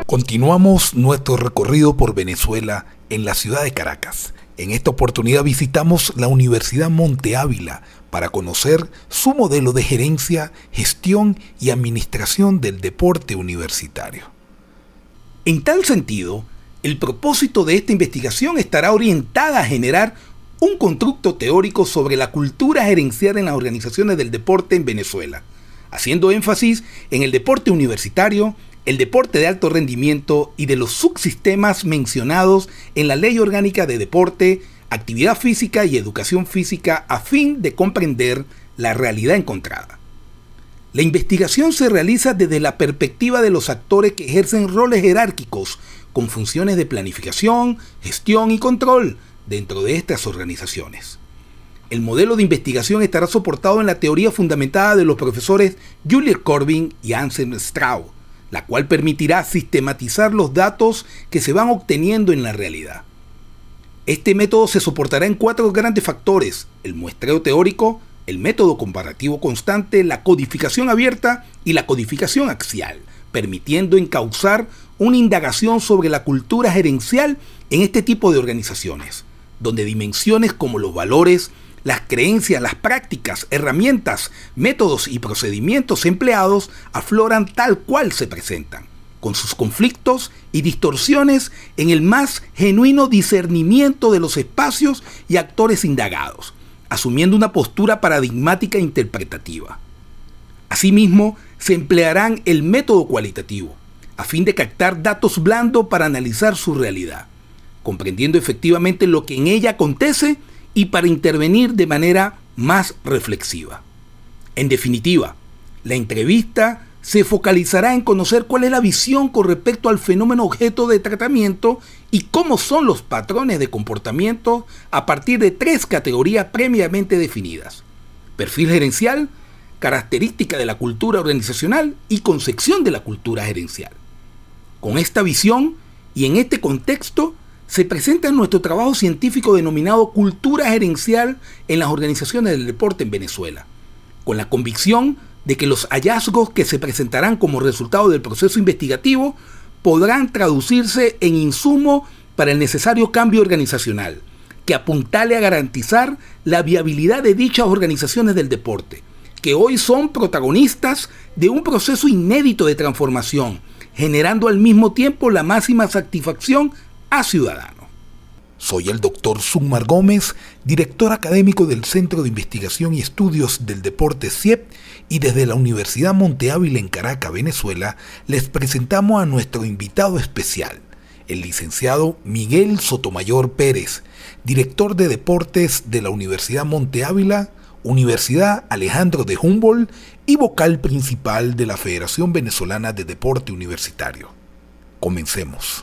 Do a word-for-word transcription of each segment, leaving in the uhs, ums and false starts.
Continuamos nuestro recorrido por Venezuela en la ciudad de Caracas. En esta oportunidad visitamos la Universidad Monte Ávila para conocer su modelo de gerencia, gestión y administración del deporte universitario. En tal sentido, el propósito de esta investigación estará orientada a generar un constructo teórico sobre la cultura gerencial en las organizaciones del deporte en Venezuela, haciendo énfasis en el deporte universitario, el deporte de alto rendimiento y de los subsistemas mencionados en la Ley Orgánica de Deporte, Actividad Física y Educación Física a fin de comprender la realidad encontrada. La investigación se realiza desde la perspectiva de los actores que ejercen roles jerárquicos con funciones de planificación, gestión y control dentro de estas organizaciones. El modelo de investigación estará soportado en la teoría fundamentada de los profesores Juliet Corbin y Anselm Strauss, la cual permitirá sistematizar los datos que se van obteniendo en la realidad. Este método se soportará en cuatro grandes factores: el muestreo teórico, el método comparativo constante, la codificación abierta y la codificación axial, permitiendo encauzar una indagación sobre la cultura gerencial en este tipo de organizaciones, donde dimensiones como los valores, las creencias, las prácticas, herramientas, métodos y procedimientos empleados afloran tal cual se presentan, con sus conflictos y distorsiones en el más genuino discernimiento de los espacios y actores indagados, asumiendo una postura paradigmática e interpretativa. Asimismo, se emplearán el método cualitativo, a fin de captar datos blandos para analizar su realidad, comprendiendo efectivamente lo que en ella acontece y para intervenir de manera más reflexiva. En definitiva, la entrevista se focalizará en conocer cuál es la visión con respecto al fenómeno objeto de tratamiento y cómo son los patrones de comportamiento a partir de tres categorías previamente definidas: perfil gerencial, característica de la cultura organizacional y concepción de la cultura gerencial. Con esta visión y en este contexto, se presenta nuestro trabajo científico denominado Cultura Gerencial en las Organizaciones del Deporte en Venezuela, con la convicción de que los hallazgos que se presentarán como resultado del proceso investigativo podrán traducirse en insumo para el necesario cambio organizacional, que apuntale a garantizar la viabilidad de dichas organizaciones del deporte, que hoy son protagonistas de un proceso inédito de transformación, generando al mismo tiempo la máxima satisfacción a ciudadanos. Soy el doctor Sumar Gómez, director académico del Centro de Investigación y Estudios del Deporte C I E P, y desde la Universidad Monte Ávila en Caracas, Venezuela, les presentamos a nuestro invitado especial, el licenciado Miguel Sotomayor Pérez, director de Deportes de la Universidad Monte Ávila, Universidad Alejandro de Humboldt y vocal principal de la Federación Venezolana de Deporte Universitario. Comencemos.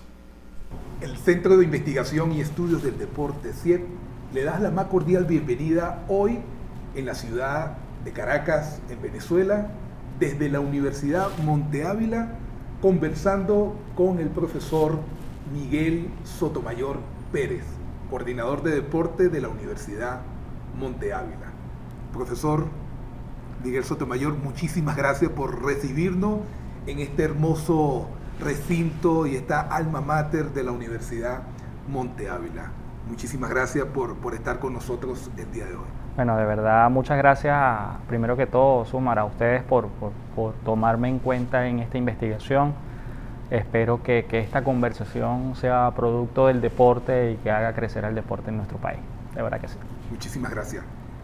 El Centro de Investigación y Estudios del Deporte C I E P le da la más cordial bienvenida hoy en la ciudad de Caracas, en Venezuela, desde la Universidad Monte Ávila, conversando con el profesor Miguel Sotomayor Pérez, coordinador de deporte de la Universidad Monte Ávila. Profesor Miguel Sotomayor, muchísimas gracias por recibirnos en este hermoso recinto y esta alma mater de la Universidad Monte Ávila. Muchísimas gracias por, por estar con nosotros el día de hoy. Bueno, de verdad, muchas gracias, primero que todo, Sumar, a ustedes por, por, por tomarme en cuenta en esta investigación. Espero que, que esta conversación sea producto del deporte y que haga crecer al deporte en nuestro país. De verdad que sí. Muchísimas gracias.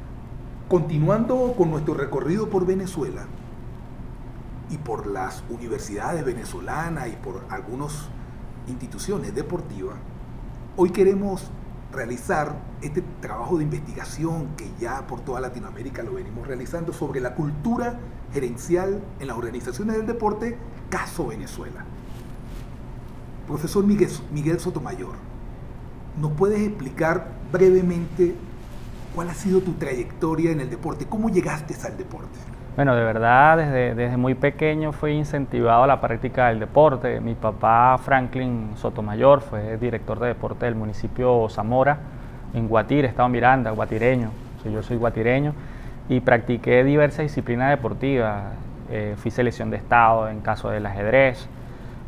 Continuando con nuestro recorrido por Venezuela, y por las universidades venezolanas y por algunas instituciones deportivas, hoy queremos realizar este trabajo de investigación que ya por toda Latinoamérica lo venimos realizando sobre la cultura gerencial en las organizaciones del deporte, caso Venezuela. Profesor Miguel, Miguel Sotomayor, ¿nos puedes explicar brevemente cuál ha sido tu trayectoria en el deporte? ¿Cómo llegaste al deporte? Bueno, de verdad, desde, desde muy pequeño fui incentivado a la práctica del deporte. Mi papá, Franklin Sotomayor, fue director de deporte del municipio Zamora, en Guatire, estado Miranda, guatireño. O sea, yo soy guatireño y practiqué diversas disciplinas deportivas. Eh, fui selección de estado en caso del ajedrez,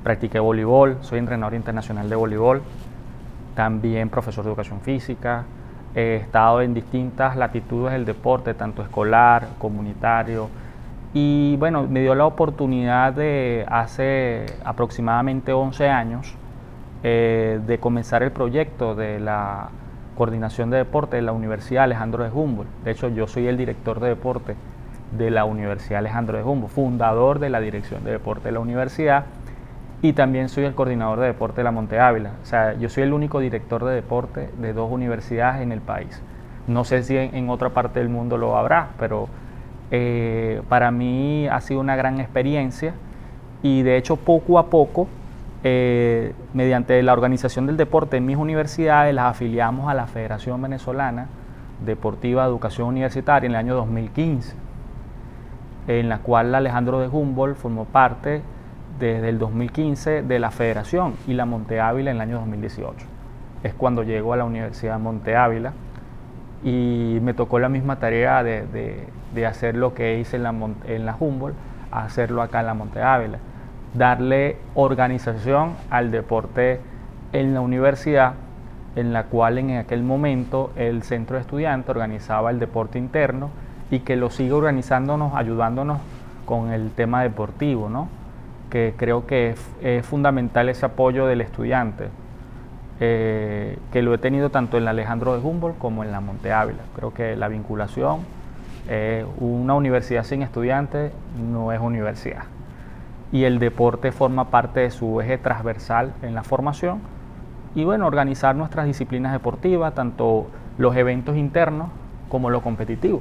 Practiqué voleibol, soy entrenador internacional de voleibol, también profesor de educación física. He estado en distintas latitudes del deporte, tanto escolar, comunitario. Y bueno, me dio la oportunidad de hace aproximadamente once años eh, de comenzar el proyecto de la coordinación de deporte de la Universidad Alejandro de Humboldt. De hecho, yo soy el director de deporte de la Universidad Alejandro de Humboldt, fundador de la dirección de deporte de la universidad, y también soy el coordinador de deporte de la Monte Ávila. O sea, yo soy el único director de deporte de dos universidades en el país. No sé si en, en otra parte del mundo lo habrá, pero eh, para mí ha sido una gran experiencia, y de hecho poco a poco, eh, mediante la organización del deporte en mis universidades, las afiliamos a la Federación Venezolana Deportiva de Educación Universitaria en el año dos mil quince, en la cual Alejandro de Humboldt formó parte desde el dos mil quince de la federación, y la Monte Ávila en el año dos mil dieciocho. Es cuando llego a la Universidad Monte Ávila y me tocó la misma tarea de, de, de hacer lo que hice en la, en la Humboldt, hacerlo acá en la Monte Ávila, darle organización al deporte en la universidad, en la cual en aquel momento el centro de estudiantes organizaba el deporte interno, y que lo sigue organizándonos, ayudándonos con el tema deportivo, ¿no? Que creo que es, es fundamental ese apoyo del estudiante, eh, que lo he tenido tanto en la Alejandro de Humboldt como en la Monte Ávila. Creo que la vinculación, eh, una universidad sin estudiantes no es universidad, y el deporte forma parte de su eje transversal en la formación. Y bueno, organizar nuestras disciplinas deportivas, tanto los eventos internos como lo competitivo.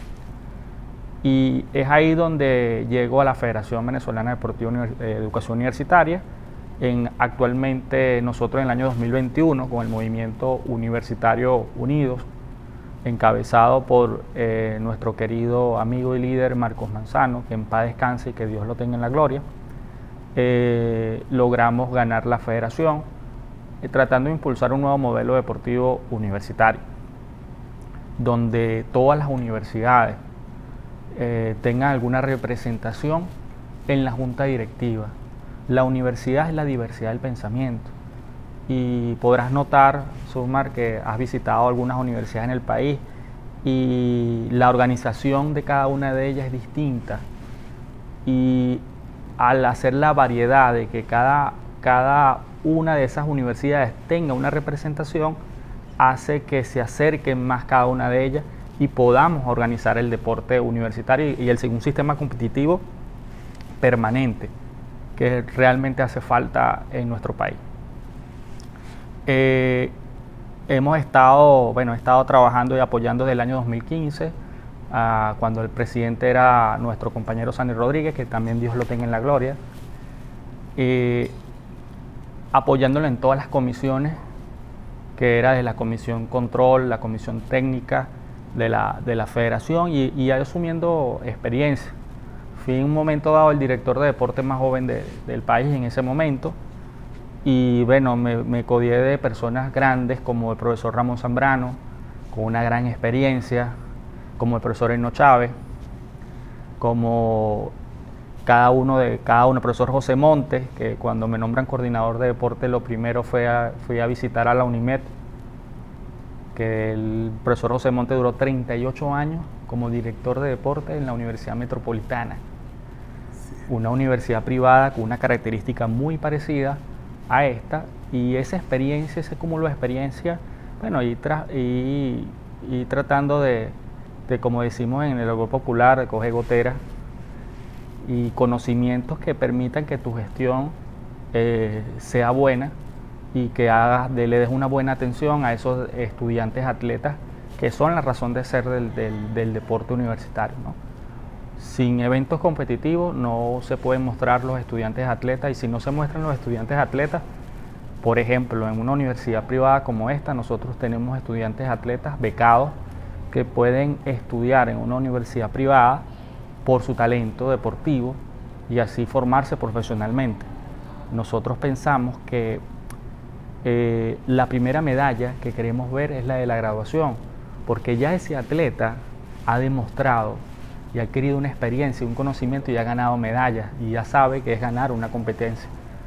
Y es ahí donde llego a la Federación Venezolana Deportiva de Educación Universitaria. En, actualmente nosotros en el año dos mil veintiuno, con el Movimiento Universitario Unidos, encabezado por eh, nuestro querido amigo y líder Marcos Manzano, que en paz descanse y que Dios lo tenga en la gloria, eh, logramos ganar la federación, eh, tratando de impulsar un nuevo modelo deportivo universitario, donde todas las universidades Eh, tengan alguna representación en la junta directiva. La universidad es la diversidad del pensamiento, y podrás notar, Sumar, que has visitado algunas universidades en el país y la organización de cada una de ellas es distinta, y al hacer la variedad de que cada, cada una de esas universidades tenga una representación, hace que se acerquen más cada una de ellas y podamos organizar el deporte universitario y el, un sistema competitivo permanente que realmente hace falta en nuestro país. Eh, hemos estado, bueno, he estado trabajando y apoyando desde el año dos mil quince, uh, cuando el presidente era nuestro compañero Sandy Rodríguez, que también Dios lo tenga en la gloria, eh, apoyándolo en todas las comisiones, que era de la comisión control, la comisión técnica de la, de la federación, y, y asumiendo experiencia. Fui en un momento dado el director de deporte más joven de, del país en ese momento, y bueno, me, me codié de personas grandes como el profesor Ramón Zambrano, con una gran experiencia, como el profesor Eno Chávez, como cada uno de cada uno, el profesor José Montes, que cuando me nombran coordinador de deporte, lo primero fue a, fui a visitar a la UNIMED, que el profesor José Montes duró treinta y ocho años como director de deporte en la Universidad Metropolitana, sí. Una universidad privada con una característica muy parecida a esta, y esa experiencia, ese cúmulo de experiencia, bueno, y, tra y, y tratando de, de, como decimos en el lenguaje popular, de coger goteras y conocimientos que permitan que tu gestión eh, sea buena, y que hagas, de, le des una buena atención a esos estudiantes atletas que son la razón de ser del, del, del deporte universitario, ¿no? Sin eventos competitivos no se pueden mostrar los estudiantes atletas, y si no se muestran los estudiantes atletas, por ejemplo, en una universidad privada como esta, nosotros tenemos estudiantes atletas becados que pueden estudiar en una universidad privada por su talento deportivo y así formarse profesionalmente. Nosotros pensamos que Eh, la primera medalla que queremos ver es la de la graduación, porque ya ese atleta ha demostrado y ha adquirido una experiencia, un conocimiento, y ha ganado medallas, y ya sabe que es ganar una competencia.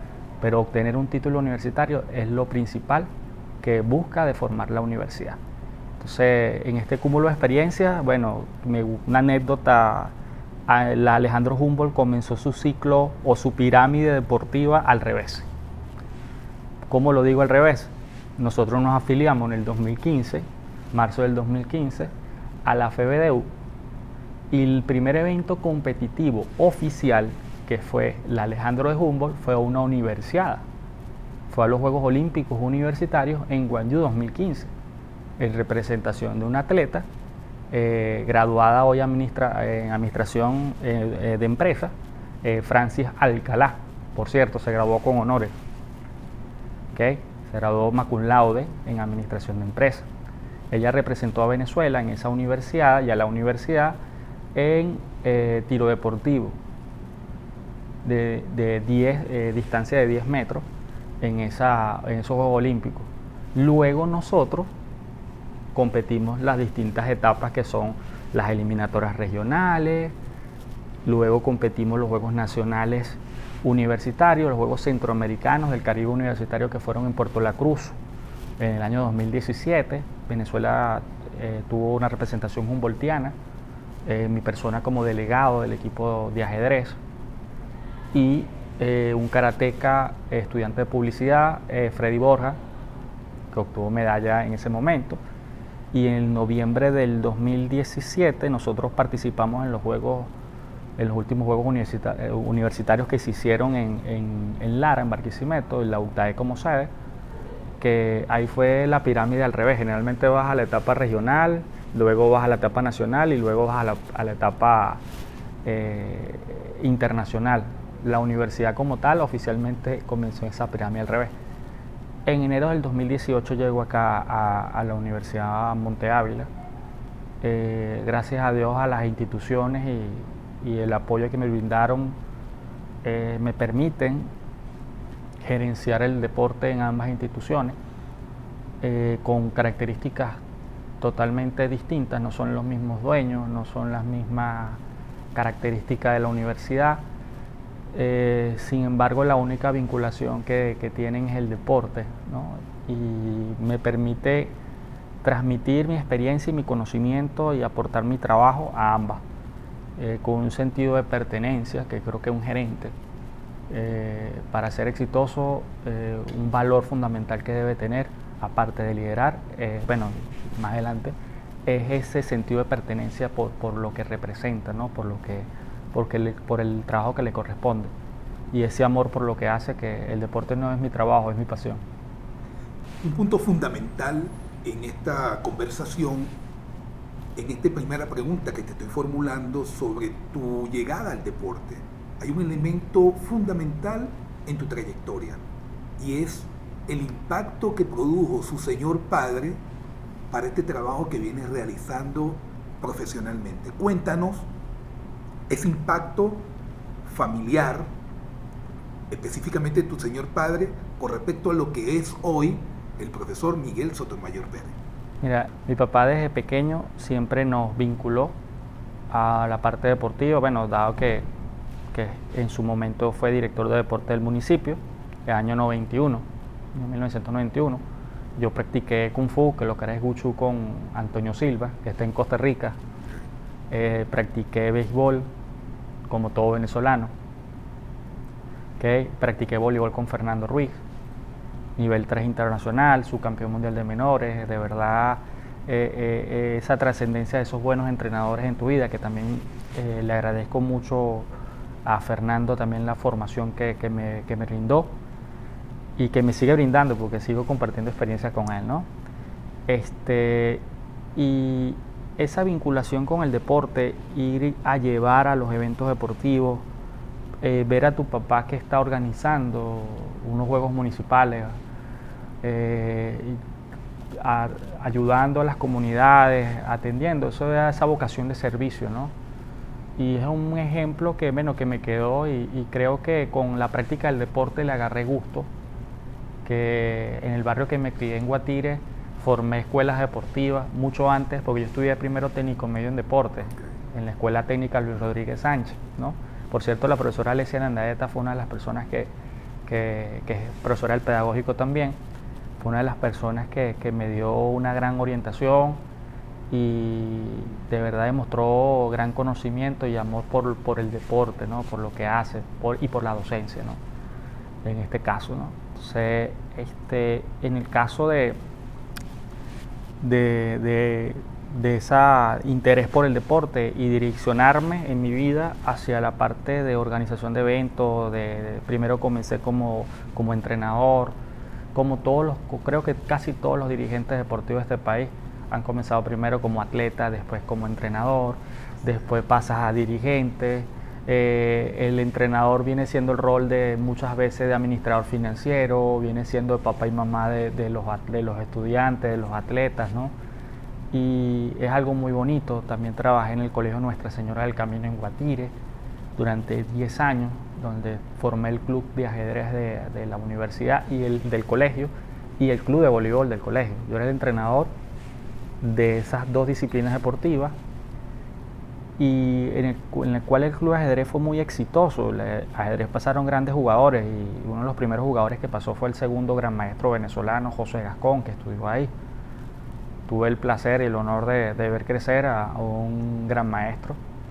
pero obtener un título universitario es lo principal que busca de formar la universidad. Entonces, en este cúmulo de experiencias, bueno, me, una anécdota, la Alejandro Humboldt comenzó su ciclo o su pirámide deportiva al revés. ¿Cómo lo digo al revés? Nosotros nos afiliamos en el dos mil quince, marzo del dos mil quince, a la F E B D U, y el primer evento competitivo oficial, que fue la Alejandro de Humboldt, fue una universiada. Fue a los Juegos Olímpicos Universitarios en Gwangju dos mil quince, en representación de una atleta eh, graduada hoy administra, en Administración eh, de Empresas, eh, Francis Alcalá. Por cierto, se graduó con honores. ¿Okay? Se graduó magna cum laude en Administración de Empresas. Ella representó a Venezuela en esa universidad y a la universidad en eh, tiro deportivo de, de diez, eh, distancia de diez metros en, esa, en esos Juegos Olímpicos. Luego nosotros competimos las distintas etapas que son las eliminatorias regionales, luego competimos los Juegos Nacionales Universitarios, los Juegos Centroamericanos del Caribe Universitario que fueron en Puerto La Cruz en el año dos mil diecisiete. Venezuela eh, tuvo una representación humboldtiana, eh, mi persona como delegado del equipo de ajedrez, y eh, un karateca, eh, estudiante de publicidad, eh, Freddy Borja, que obtuvo medalla en ese momento. Y en noviembre del dos mil diecisiete nosotros participamos en los juegos, en los últimos Juegos universita eh, universitarios que se hicieron en, en, en Lara, en Barquisimeto, en la U T A E como sede, que ahí fue la pirámide al revés. Generalmente vas a la etapa regional, luego vas a la etapa nacional y luego vas a la, a la etapa eh, internacional. La universidad como tal oficialmente comenzó esa pirámide al revés. En enero del dos mil dieciocho llego acá a, a la Universidad Monte Ávila. Eh, gracias a Dios, a las instituciones y, y el apoyo que me brindaron eh, me permiten gerenciar el deporte en ambas instituciones eh, con características totalmente distintas. No son los mismos dueños, no son las mismas características de la universidad. Eh, sin embargo, la única vinculación que, que tienen es el deporte, ¿no? Y me permite transmitir mi experiencia y mi conocimiento y aportar mi trabajo a ambas, eh, con un sentido de pertenencia que creo que un gerente, eh, para ser exitoso, eh, un valor fundamental que debe tener, aparte de liderar, eh, bueno, más adelante, es ese sentido de pertenencia por, por lo que representa, ¿no? Por lo que Porque le, por el trabajo que le corresponde, y ese amor por lo que hace, que el deporte no es mi trabajo, es mi pasión. Un punto fundamental en esta conversación, en esta primera pregunta que te estoy formulando sobre tu llegada al deporte, hay un elemento fundamental en tu trayectoria, y es el impacto que produjo su señor padre para este trabajo que vienes realizando profesionalmente. Cuéntanos ese impacto familiar, específicamente tu señor padre, con respecto a lo que es hoy el profesor Miguel Sotomayor Pérez. Mira, mi papá desde pequeño siempre nos vinculó a la parte deportiva, bueno, dado que, que en su momento fue director de deporte del municipio, el año noventa y uno, en mil novecientos noventa y uno. Yo practiqué Kung Fu, que lo que era es Wushu, con Antonio Silva, que está en Costa Rica. Eh, practiqué béisbol, como todo venezolano. Okay. Practiqué voleibol con Fernando Ruiz, nivel tres internacional, subcampeón mundial de menores. De verdad, eh, eh, esa trascendencia de esos buenos entrenadores en tu vida, que también eh, le agradezco mucho a Fernando también la formación que, que, me, que me brindó y que me sigue brindando, porque sigo compartiendo experiencias con él, ¿no? Este, y esa vinculación con el deporte, ir a llevar a los eventos deportivos, eh, ver a tu papá que está organizando unos juegos municipales, eh, a, ayudando a las comunidades, atendiendo, eso es esa vocación de servicio, ¿no? Y es un ejemplo que, bueno, que me quedó, y, y creo que con la práctica del deporte le agarré gusto, que en el barrio que me crié en Guatire formé escuelas deportivas mucho antes, porque yo estudié primero técnico medio en deporte en la Escuela Técnica Luis Rodríguez Sánchez, ¿no? Por cierto, la profesora Alesia Nandaeta fue una de las personas que, que, que es profesora del pedagógico también. Fue una de las personas que, que me dio una gran orientación y de verdad demostró gran conocimiento y amor por, por el deporte, ¿no? Por lo que hace por, y por la docencia, ¿no? En este caso, ¿no? Entonces, este, en el caso de, de, de, de ese interés por el deporte y direccionarme en mi vida hacia la parte de organización de eventos, de, de, primero comencé como, como entrenador, como todos los, creo que casi todos los dirigentes deportivos de este país han comenzado primero como atleta, después como entrenador, después pasas a dirigente. Eh, el entrenador viene siendo el rol de muchas veces de administrador financiero, viene siendo de papá y mamá de, de, los, de los estudiantes, de los atletas, ¿no? Y es algo muy bonito. También trabajé en el Colegio Nuestra Señora del Camino en Guatire durante diez años, donde formé el club de ajedrez de, de la universidad y el del colegio y el club de voleibol del colegio. Yo era el entrenador de esas dos disciplinas deportivas y en el, en el cual el club de ajedrez fue muy exitoso. El ajedrez pasaron grandes jugadores y uno de los primeros jugadores que pasó fue el segundo gran maestro venezolano, José Gascón, que estudió ahí. Tuve el placer y el honor de, de ver crecer a, a un gran maestro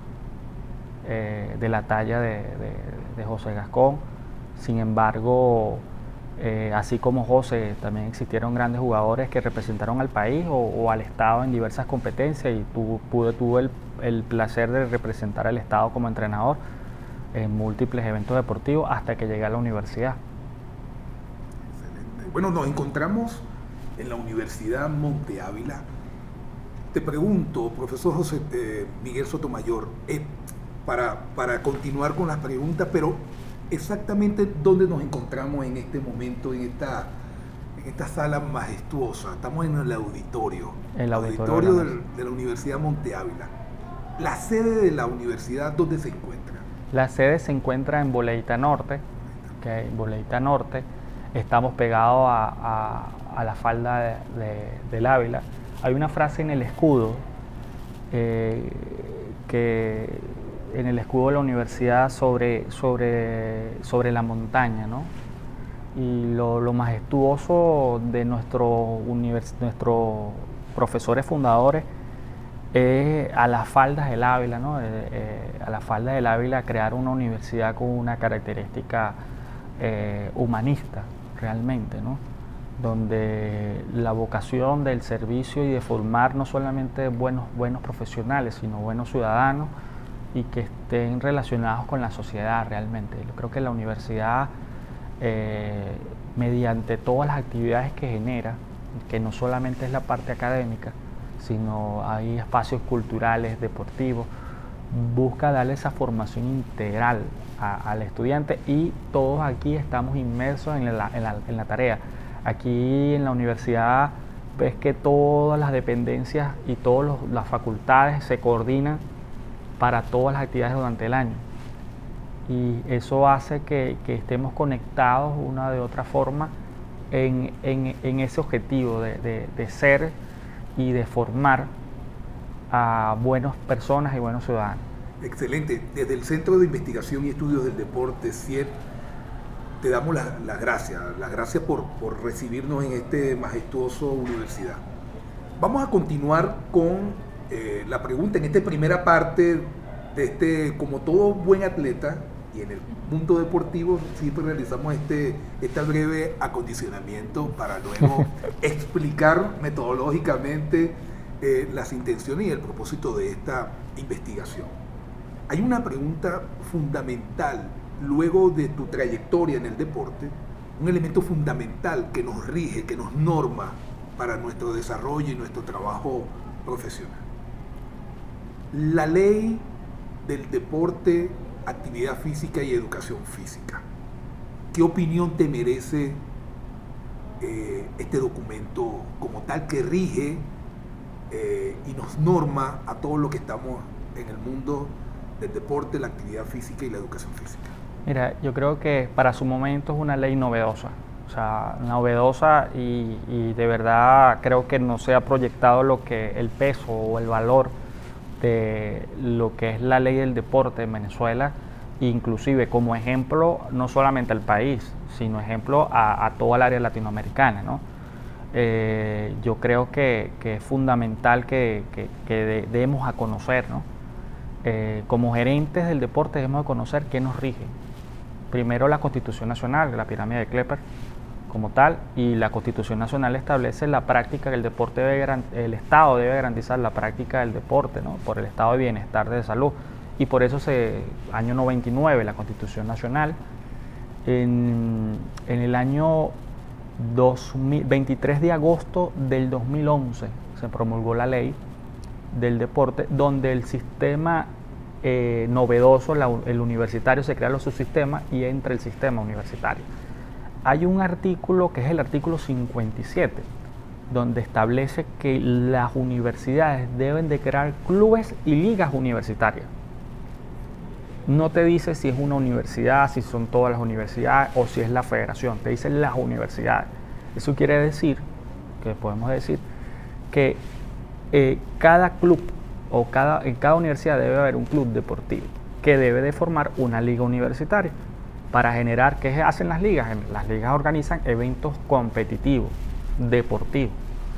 eh, de la talla de, de, de José Gascón. Sin embargo, Eh, así como José, también existieron grandes jugadores que representaron al país o, o al Estado en diversas competencias y tu, pude, tuve el, el placer de representar al Estado como entrenador en múltiples eventos deportivos hasta que llegué a la universidad. Excelente. Bueno, nos encontramos en la Universidad Monte Ávila. Te pregunto, profesor José eh, Miguel Sotomayor, eh, para, para continuar con las preguntas, pero exactamente dónde nos encontramos en este momento, en esta, en esta sala majestuosa. Estamos en el auditorio, el auditorio, auditorio de, la, de la Universidad Monte Ávila. La sede de la universidad, ¿dónde se encuentra? La sede se encuentra en Boleita Norte, que en Boleita Norte estamos pegados a, a, a la falda de, de, del Ávila. Hay una frase en el escudo eh, que en el escudo de la universidad sobre, sobre, sobre la montaña, ¿no? Y lo, lo majestuoso de nuestro univers, nuestros profesores fundadores es a las faldas del Ávila, ¿no? Eh, eh, a las faldas del Ávila crear una universidad con una característica eh, humanista realmente, ¿no? Donde la vocación del servicio y de formar no solamente buenos, buenos profesionales, sino buenos ciudadanos y que estén relacionados con la sociedad realmente. Yo creo que la universidad, eh, mediante todas las actividades que genera, que no solamente es la parte académica, sino hay espacios culturales, deportivos, busca darle esa formación integral a, al estudiante y todos aquí estamos inmersos en la, en la, en la tarea. Aquí en la universidad ves que todas las dependencias y todas las facultades se coordinan para todas las actividades durante el año y eso hace que, que estemos conectados una de otra forma en, en, en ese objetivo de, de, de ser y de formar a buenas personas y buenos ciudadanos. Excelente. Desde el Centro de Investigación y Estudios del Deporte, C I E D, te damos las la gracias, las gracias por, por recibirnos en este majestuoso universidad. Vamos a continuar con Eh, la pregunta en esta primera parte de este, como todo buen atleta y en el mundo deportivo siempre realizamos este, este breve acondicionamiento para luego explicar metodológicamente eh, las intenciones y el propósito de esta investigación. Hay una pregunta fundamental luego de tu trayectoria en el deporte, un elemento fundamental que nos rige, que nos norma para nuestro desarrollo y nuestro trabajo profesional. La ley del deporte, actividad física y educación física. ¿Qué opinión te merece eh, este documento como tal que rige eh, y nos norma a todo lo que estamos en el mundo del deporte, la actividad física y la educación física? Mira, yo creo que para su momento es una ley novedosa, o sea, novedosa y, y de verdad creo que no se ha proyectado lo que el peso o el valor de lo que es la ley del deporte en Venezuela, inclusive como ejemplo no solamente al país, sino ejemplo a, a toda el área latinoamericana, ¿no? Eh, yo creo que, que es fundamental que, que, que de, demos a conocer, ¿no? Eh, como gerentes del deporte debemos de conocer qué nos rige. Primero la Constitución Nacional, la pirámide de Klepper como tal, y la Constitución Nacional establece la práctica que el deporte debe, el Estado debe garantizar la práctica del deporte, ¿no? Por el estado de bienestar de salud. Y por eso se, año noventa y nueve, la Constitución Nacional, en, en el año dos mil, veintitrés de agosto del dos mil once se promulgó la ley del deporte, donde el sistema eh, novedoso, la, el universitario, se crea los subsistemas y entra el sistema universitario. Hay un artículo que es el artículo cincuenta y siete, donde establece que las universidades deben de crear clubes y ligas universitarias. No te dice si es una universidad, si son todas las universidades o si es la federación, te dice las universidades. Eso quiere decir, que podemos decir, que eh, cada club o cada, en cada universidad debe haber un club deportivo que debe de formar una liga universitaria para generar, ¿qué hacen las ligas? Las ligas organizan eventos competitivos, deportivos.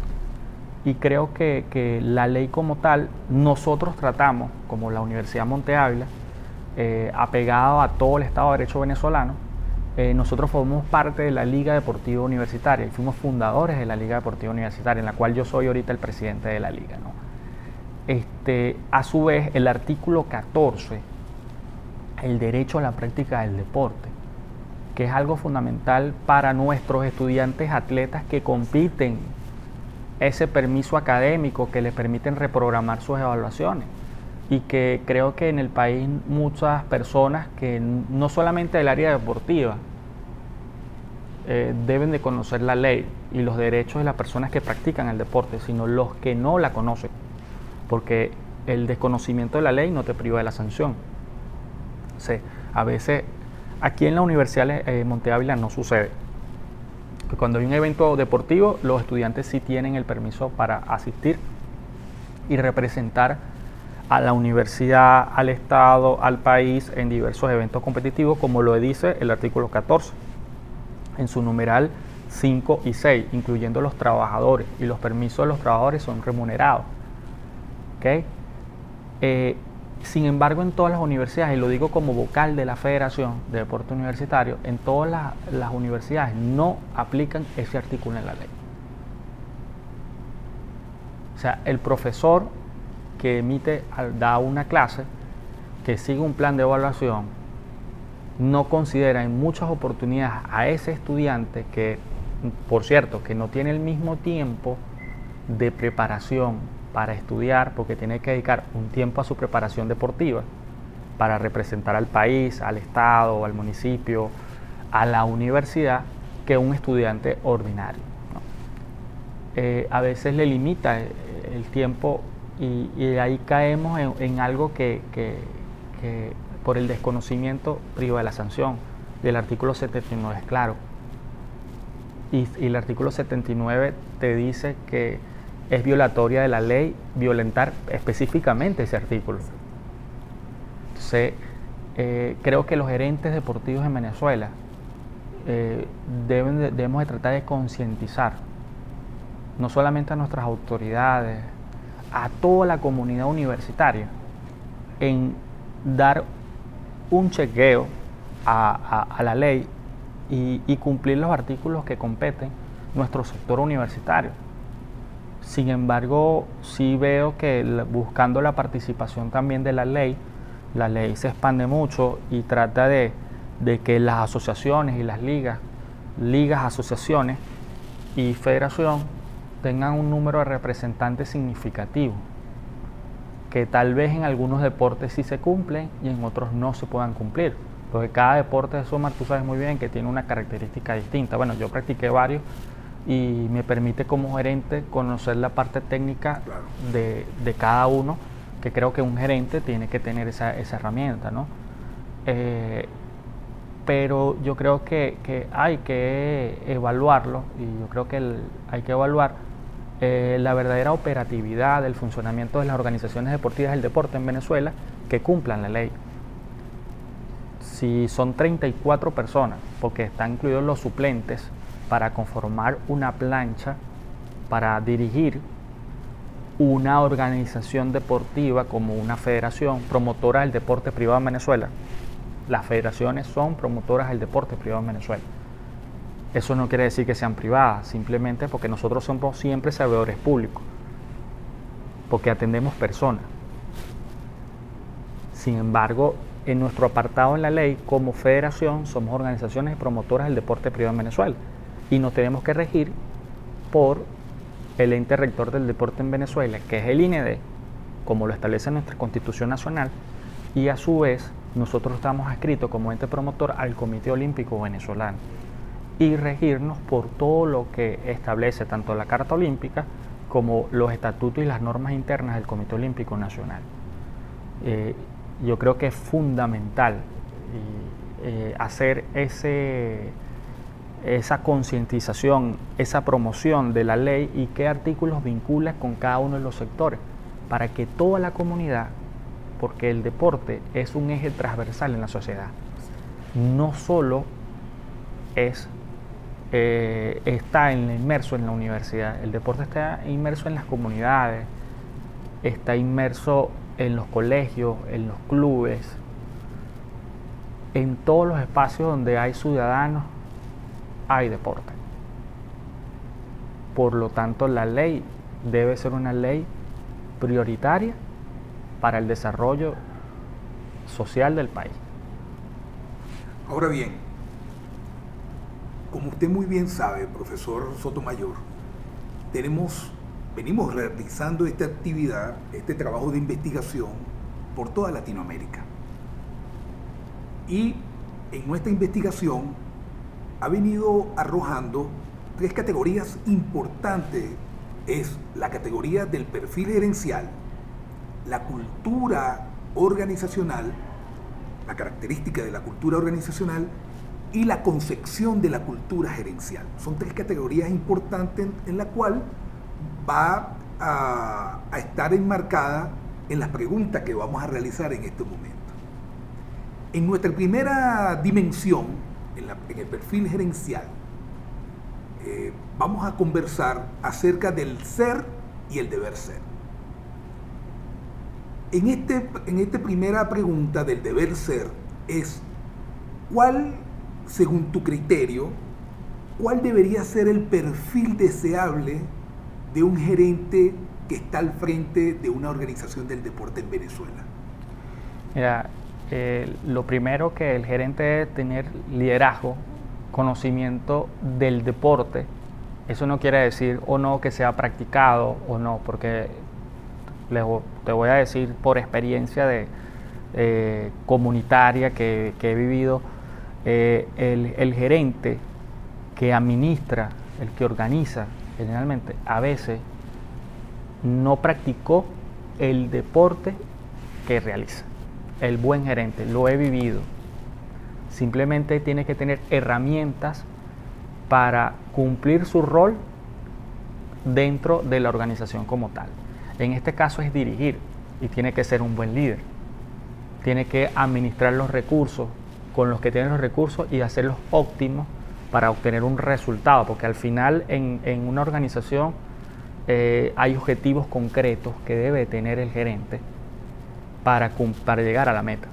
Y creo que, que la ley como tal, nosotros tratamos, como la Universidad Monte Ávila, Eh, apegado a todo el Estado de Derecho venezolano, eh, nosotros formamos parte de la Liga Deportiva Universitaria y fuimos fundadores de la Liga Deportiva Universitaria, en la cual yo soy ahorita el presidente de la liga, ¿no? Este, a su vez, el artículo catorce, el derecho a la práctica del deporte, que es algo fundamental para nuestros estudiantes atletas que compiten, ese permiso académico que les permiten reprogramar sus evaluaciones. Y que creo que en el país muchas personas que no solamente del área deportiva eh, deben de conocer la ley y los derechos de las personas que practican el deporte, sino los que no la conocen, porque el desconocimiento de la ley no te priva de la sanción. O sea, a veces aquí en la Universidad eh, Monte Ávila no sucede. Que cuando hay un evento deportivo, los estudiantes sí tienen el permiso para asistir y representar a la universidad, al Estado, al país en diversos eventos competitivos, como lo dice el artículo catorce, en su numeral cinco y seis, incluyendo los trabajadores, y los permisos de los trabajadores son remunerados. ¿Okay? Eh, sin embargo, en todas las universidades, y lo digo como vocal de la Federación de Deporte Universitario, en todas las, las universidades no aplican ese artículo en la ley. O sea, el profesor que emite, da una clase, que sigue un plan de evaluación, no considera en muchas oportunidades a ese estudiante que, por cierto, que no tiene el mismo tiempo de preparación para estudiar, porque tiene que dedicar un tiempo a su preparación deportiva para representar al país, al Estado, al municipio, a la universidad, que un estudiante ordinario, ¿no? Eh, a veces le limita el tiempo. Y, y ahí caemos en, en algo que, que, que por el desconocimiento priva de la sanción. Y el artículo setenta y nueve es claro. Y, y el artículo setenta y nueve te dice que es violatoria de la ley violentar específicamente ese artículo. Entonces, eh, creo que los gerentes deportivos en Venezuela eh, deben de, debemos de tratar de concientizar no solamente a nuestras autoridades, a toda la comunidad universitaria, en dar un chequeo a, a, a la ley y, y cumplir los artículos que competen nuestro sector universitario. Sin embargo, sí veo que la, buscando la participación también de la ley, la ley se expande mucho y trata de, de que las asociaciones y las ligas, ligas, asociaciones y federación tengan un número de representantes significativo, que tal vez en algunos deportes sí se cumplen y en otros no se puedan cumplir, porque cada deporte de Somar, tú sabes muy bien que tiene una característica distinta. Bueno, yo practiqué varios y me permite como gerente conocer la parte técnica de, de cada uno, que creo que un gerente tiene que tener esa, esa herramienta, ¿no? Eh, pero yo creo que, que hay que evaluarlo, y yo creo que el, hay que evaluar eh, la verdadera operatividad del funcionamiento de las organizaciones deportivas del deporte en Venezuela que cumplan la ley. si son treinta y cuatro personas, porque están incluidos los suplentes, para conformar una plancha para dirigir una organización deportiva como una federación promotora del deporte privado en Venezuela. Las federaciones son promotoras del deporte privado en Venezuela. Eso no quiere decir que sean privadas, simplemente porque nosotros somos siempre servidores públicos, porque atendemos personas. Sin embargo, en nuestro apartado en la ley, como federación, somos organizaciones promotoras del deporte privado en Venezuela y nos tenemos que regir por el ente rector del deporte en Venezuela, que es el I N E D, como lo establece nuestra Constitución Nacional, y a su vez nosotros estamos adscritos como ente promotor al Comité Olímpico Venezolano y regirnos por todo lo que establece tanto la Carta Olímpica como los estatutos y las normas internas del Comité Olímpico Nacional. Eh, yo creo que es fundamental eh, hacer ese, esa concientización, esa promoción de la ley y qué artículos vincula con cada uno de los sectores, para que toda la comunidad, porque el deporte es un eje transversal en la sociedad, no solo es, eh, está en, inmerso en la universidad, el deporte está inmerso en las comunidades, está inmerso en los colegios, en los clubes, en todos los espacios donde hay ciudadanos, hay deporte. Por lo tanto, la ley debe ser una ley prioritaria para el desarrollo social del país. Ahora bien, como usted muy bien sabe, profesor Sotomayor, tenemos, venimos realizando esta actividad, este trabajo de investigación por toda Latinoamérica. Y en nuestra investigación ha venido arrojando tres categorías importantes. Es la categoría del perfil gerencial, la cultura organizacional, la característica de la cultura organizacional y la concepción de la cultura gerencial. Son tres categorías importantes en, en la cual va a, a estar enmarcada en las preguntas que vamos a realizar en este momento. En nuestra primera dimensión, en, la, en el perfil gerencial, eh, vamos a conversar acerca del ser y el deber ser. En, este, en esta primera pregunta del deber ser es, ¿cuál, según tu criterio, cuál debería ser el perfil deseable de un gerente que está al frente de una organización del deporte en Venezuela? Mira, eh, lo primero que el gerente debe tener liderazgo, conocimiento del deporte. Eso no quiere decir o no que sea practicado o no, porque les, te voy a decir por experiencia de, eh, comunitaria que, que he vivido, eh, el, el gerente que administra, el que organiza, generalmente a veces no practicó el deporte que realiza. El buen gerente, lo he vivido, simplemente tiene que tener herramientas para cumplir su rol dentro de la organización como tal. En este caso es dirigir y tiene que ser un buen líder. Tiene que administrar los recursos con los que tienen los recursos y hacerlos óptimos para obtener un resultado, porque al final en, en una organización eh, hay objetivos concretos que debe tener el gerente para, para llegar a la meta.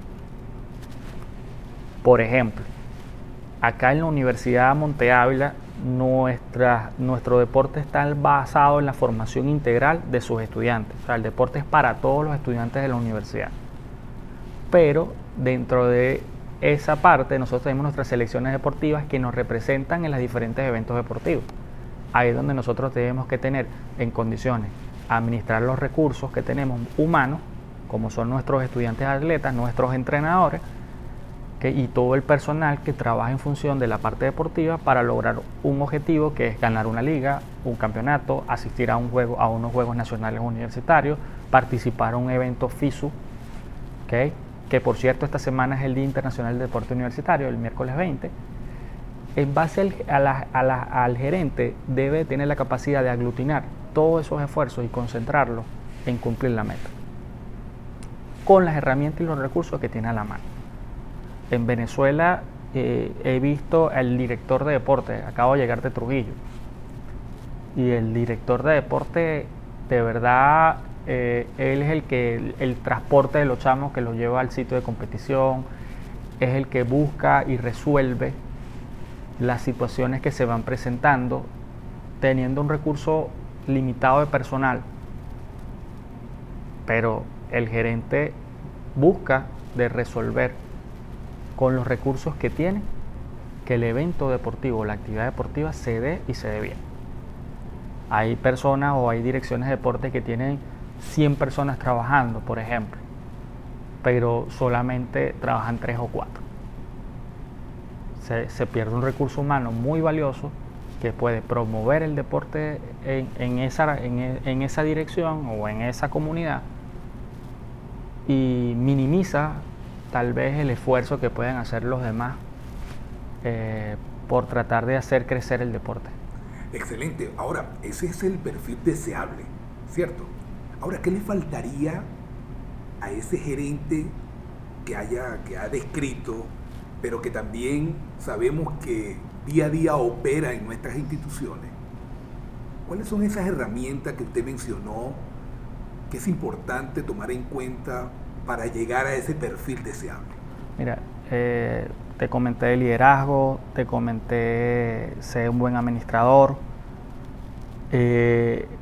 Por ejemplo, acá en la Universidad Monte Ávila, nuestra, nuestro deporte está basado en la formación integral de sus estudiantes. O sea, el deporte es para todos los estudiantes de la universidad. Pero dentro de esa parte nosotros tenemos nuestras selecciones deportivas que nos representan en los diferentes eventos deportivos. Ahí es donde nosotros tenemos que tener en condiciones administrar los recursos que tenemos humanos, como son nuestros estudiantes atletas, nuestros entrenadores, que, y todo el personal que trabaja en función de la parte deportiva para lograr un objetivo que es ganar una liga, un campeonato, asistir a un juego, a unos Juegos Nacionales Universitarios, participar en un evento FISU, ¿okay? Que por cierto esta semana es el Día Internacional del Deporte Universitario, el miércoles veinte. En base al, a la, a la, al gerente debe tener la capacidad de aglutinar todos esos esfuerzos y concentrarlos en cumplir la meta, con las herramientas y los recursos que tiene a la mano. En Venezuela eh, he visto al director de deporte, acabo de llegar de Trujillo, y el director de deporte, de verdad, eh, él es el que, el, el transporte de los chamos que los lleva al sitio de competición, es el que busca y resuelve las situaciones que se van presentando, teniendo un recurso limitado de personal, pero el gerente busca de resolver con los recursos que tiene que el evento deportivo, la actividad deportiva se dé y se dé bien. Hay personas o hay direcciones de deporte que tienen cien personas trabajando, por ejemplo, pero solamente trabajan tres o cuatro. Se, se pierde un recurso humano muy valioso que puede promover el deporte en, en, esa, en, en esa dirección o en esa comunidad, y minimiza tal vez el esfuerzo que pueden hacer los demás eh, por tratar de hacer crecer el deporte. Excelente. Ahora, ese es el perfil deseable, ¿cierto? Ahora, ¿qué le faltaría a ese gerente que haya, que ha descrito, pero que también sabemos que día a día opera en nuestras instituciones? ¿Cuáles son esas herramientas que usted mencionó que es importante tomar en cuenta para llegar a ese perfil deseable? Mira, eh, te comenté de liderazgo, te comenté ser un buen administrador, eh,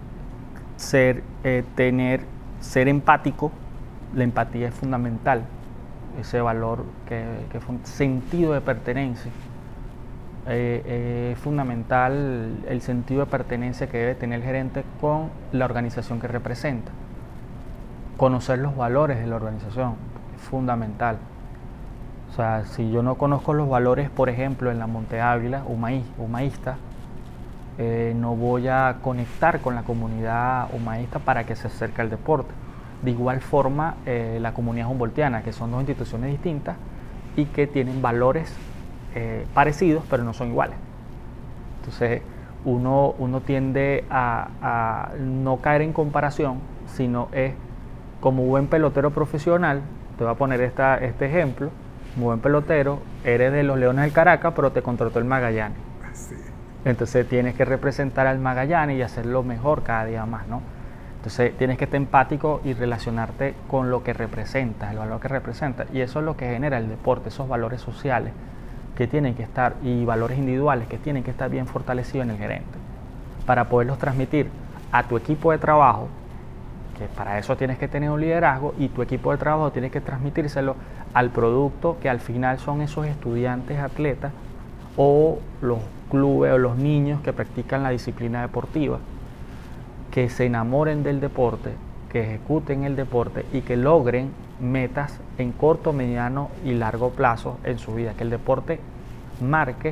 ser, eh, tener, ser empático. La empatía es fundamental, ese valor que, que fue un sentido de pertenencia. Eh, eh, es fundamental el sentido de pertenencia que debe tener el gerente con la organización que representa. Conocer los valores de la organización es fundamental. O sea, si yo no conozco los valores, por ejemplo, en la Monte Ávila, humaí, humaísta, eh, no voy a conectar con la comunidad humaísta para que se acerque al deporte. De igual forma, eh, la comunidad humboldtiana, que son dos instituciones distintas y que tienen valores eh, parecidos, pero no son iguales. Entonces, uno, uno tiende a, a no caer en comparación, sino es como buen pelotero profesional. Te voy a poner esta, este ejemplo. Como buen pelotero, eres de los Leones del Caracas, pero te contrató el Magallanes. Sí. Entonces tienes que representar al Magallanes y hacerlo mejor cada día más, ¿no? Entonces tienes que estar empático y relacionarte con lo que representa, el valor que representa. Y eso es lo que genera el deporte, esos valores sociales que tienen que estar, y valores individuales que tienen que estar bien fortalecidos en el gerente, para poderlos transmitir a tu equipo de trabajo, que para eso tienes que tener un liderazgo, y tu equipo de trabajo tienes que transmitírselo al producto, que al final son esos estudiantes atletas o los clubes o los niños que practican la disciplina deportiva, que se enamoren del deporte, que ejecuten el deporte y que logren metas en corto, mediano y largo plazo en su vida, que el deporte marque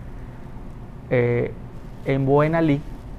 eh, en buena lid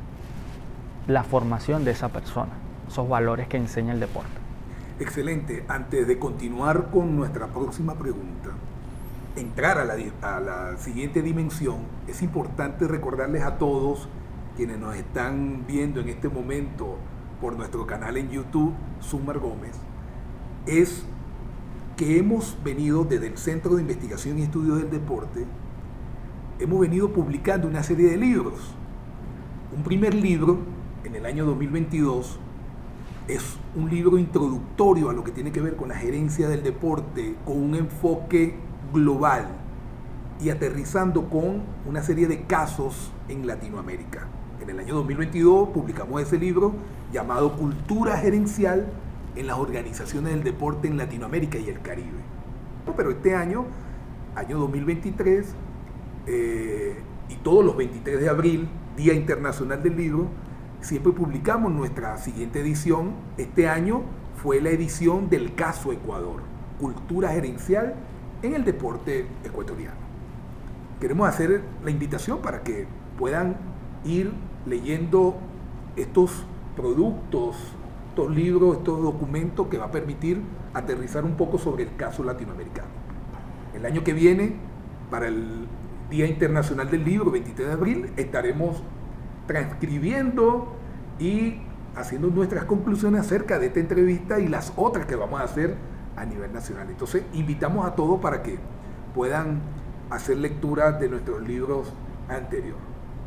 la formación de esa persona, esos valores que enseña el deporte. Excelente. Antes de continuar con nuestra próxima pregunta, entrar a la, a la siguiente dimensión, es importante recordarles a todos quienes nos están viendo en este momento por nuestro canal en YouTube, Sumar Gómez, es que hemos venido desde el Centro de Investigación y Estudio del Deporte, hemos venido publicando una serie de libros. Un primer libro, en el año dos mil veintidós, es un libro introductorio a lo que tiene que ver con la gerencia del deporte, con un enfoque global y aterrizando con una serie de casos en Latinoamérica. En el año dos mil veintidós publicamos ese libro llamado Cultura Gerencial en las Organizaciones del Deporte en Latinoamérica y el Caribe. Pero este año, año dos mil veintitrés, eh, y todos los veintitrés de abril, Día Internacional del Libro, siempre publicamos nuestra siguiente edición. Este año fue la edición del Caso Ecuador, Cultura Gerencial en el Deporte Ecuatoriano. Queremos hacer la invitación para que puedan ir leyendo estos productos, estos libros, estos documentos que va a permitir aterrizar un poco sobre el caso latinoamericano. El año que viene, para el Día Internacional del Libro, veintitrés de abril, estaremos transcribiendo y haciendo nuestras conclusiones acerca de esta entrevista y las otras que vamos a hacer a nivel nacional. Entonces, invitamos a todos para que puedan hacer lectura de nuestros libros anteriores.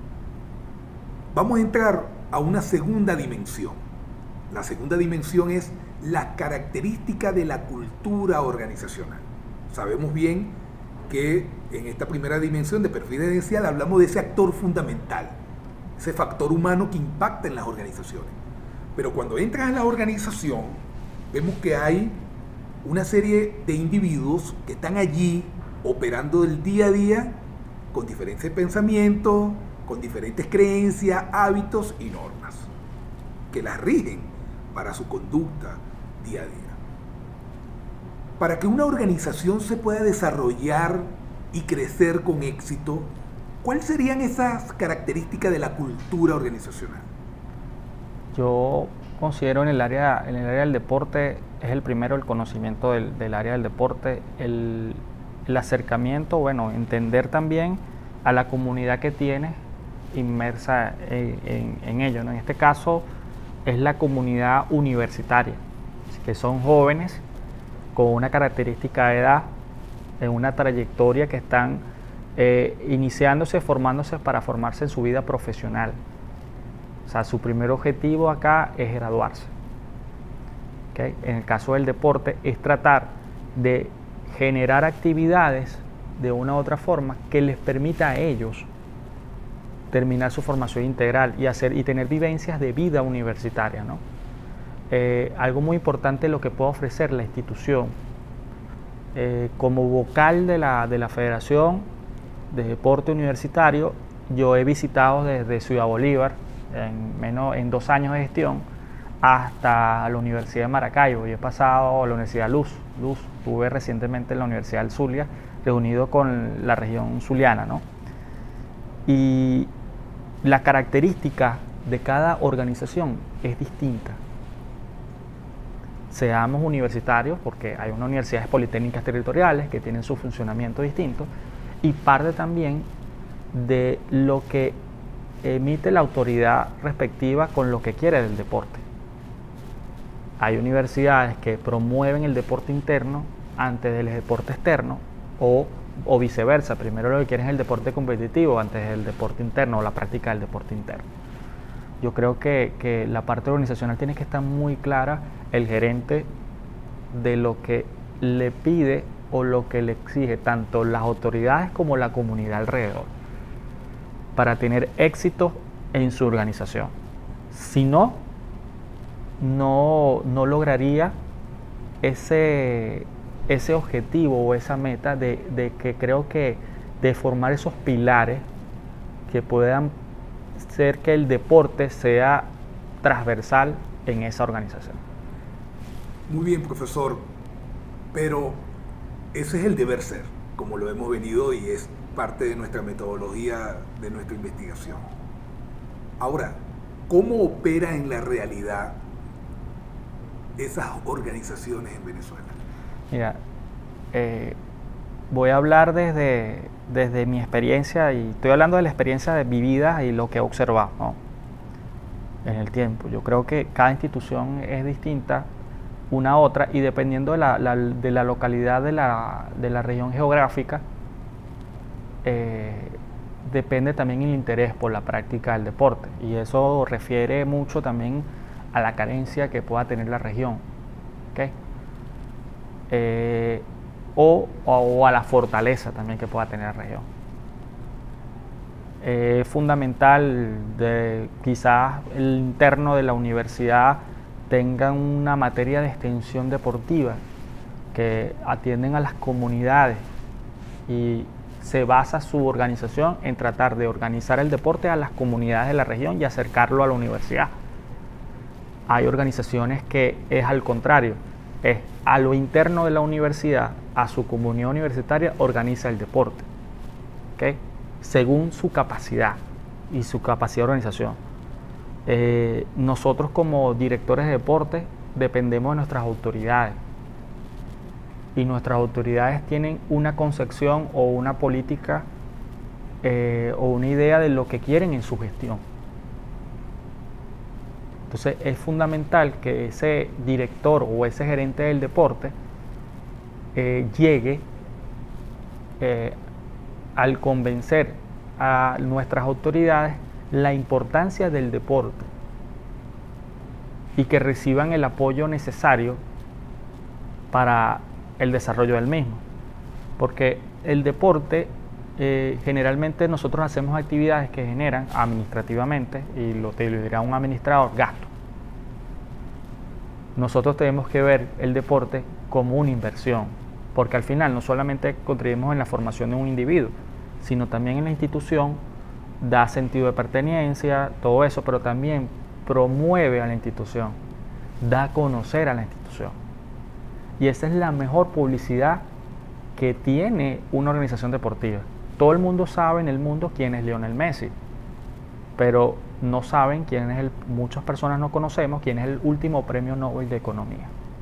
Vamos a entrar a una segunda dimensión. La segunda dimensión es la característica de la cultura organizacional. Sabemos bien que en esta primera dimensión de perfil gerencial hablamos de ese actor fundamental, ese factor humano que impacta en las organizaciones. Pero cuando entras en la organización, vemos que hay una serie de individuos que están allí operando el día a día con diferentes pensamientos, con diferentes creencias, hábitos y normas que las rigen para su conducta día a día. Para que una organización se pueda desarrollar y crecer con éxito, ¿cuáles serían esas características de la cultura organizacional? Yo considero en el área, en el área del deporte, es el primero el conocimiento del, del área del deporte, el, el acercamiento, bueno, entender también a la comunidad que tiene inmersa en, en, en ello, ¿no? En este caso es la comunidad universitaria, que son jóvenes con una característica de edad, en una trayectoria que están eh, iniciándose, formándose para formarse en su vida profesional. O sea, su primer objetivo acá es graduarse. ¿Okay? En el caso del deporte es tratar de generar actividades de una u otra forma que les permita a ellos terminar su formación integral y, hacer, y tener vivencias de vida universitaria, ¿no? Eh, algo muy importante lo que puede ofrecer la institución. Eh, como vocal de la, de la Federación de Deporte Universitario, yo he visitado desde Ciudad Bolívar, en, menos, en dos años de gestión, hasta la Universidad de Maracaibo. Yo he pasado a la Universidad Luz. Luz. Estuve recientemente en la Universidad del Zulia, reunido con la región zuliana, ¿no? Y la característica de cada organización es distinta. Seamos universitarios, porque hay unas universidades politécnicas territoriales que tienen su funcionamiento distinto, y parte también de lo que emite la autoridad respectiva con lo que quiere del deporte. Hay universidades que promueven el deporte interno antes del deporte externo, o, o viceversa, primero lo que quieren es el deporte competitivo antes del deporte interno o la práctica del deporte interno. Yo creo que, que la parte organizacional tiene que estar muy clara, el gerente, de lo que le pide o lo que le exige tanto las autoridades como la comunidad alrededor para tener éxito en su organización. Si no, no, no lograría ese, ese objetivo o esa meta de, de que creo que de formar esos pilares que puedan hacer que el deporte sea transversal en esa organización. Muy bien, profesor, pero ese es el deber ser, como lo hemos venido y es parte de nuestra metodología, de nuestra investigación. Ahora, ¿cómo opera en la realidad esas organizaciones en Venezuela? Mira, eh, voy a hablar desde, desde mi experiencia, y estoy hablando de la experiencia de mi vida y lo que he observado, ¿no? En el tiempo. Yo creo que cada institución es distinta una a otra, y dependiendo de la, la, de la localidad de la, de la región geográfica, eh, depende también el interés por la práctica del deporte, y eso refiere mucho también a la carencia que pueda tener la región, ¿okay? eh, o, o a la fortaleza también que pueda tener la región. Es eh, fundamental de quizás el interno de la universidad tengan una materia de extensión deportiva que atienden a las comunidades, y se basa su organización en tratar de organizar el deporte a las comunidades de la región y acercarlo a la universidad. Hay organizaciones que es al contrario, es a lo interno de la universidad, a su comunidad universitaria, organiza el deporte, ¿okay? Según su capacidad y su capacidad de organización. Eh, nosotros como directores de deporte dependemos de nuestras autoridades, y nuestras autoridades tienen una concepción o una política eh, o una idea de lo que quieren en su gestión. Entonces es fundamental que ese director o ese gerente del deporte eh, llegue eh, al convencer a nuestras autoridades la importancia del deporte y que reciban el apoyo necesario para el desarrollo del mismo. Porque el deporte, eh, generalmente nosotros hacemos actividades que generan administrativamente, y lo te lo dirá un administrador, gasto. Nosotros tenemos que ver el deporte como una inversión, porque al final no solamente contribuimos en la formación de un individuo, sino también en la institución, da sentido de pertenencia, todo eso, pero también promueve a la institución, da a conocer a la institución. Y esa es la mejor publicidad que tiene una organización deportiva. Todo el mundo sabe en el mundo quién es Lionel Messi, pero no saben quién es el, muchas personas no conocemos quién es el último premio Nobel de Economía.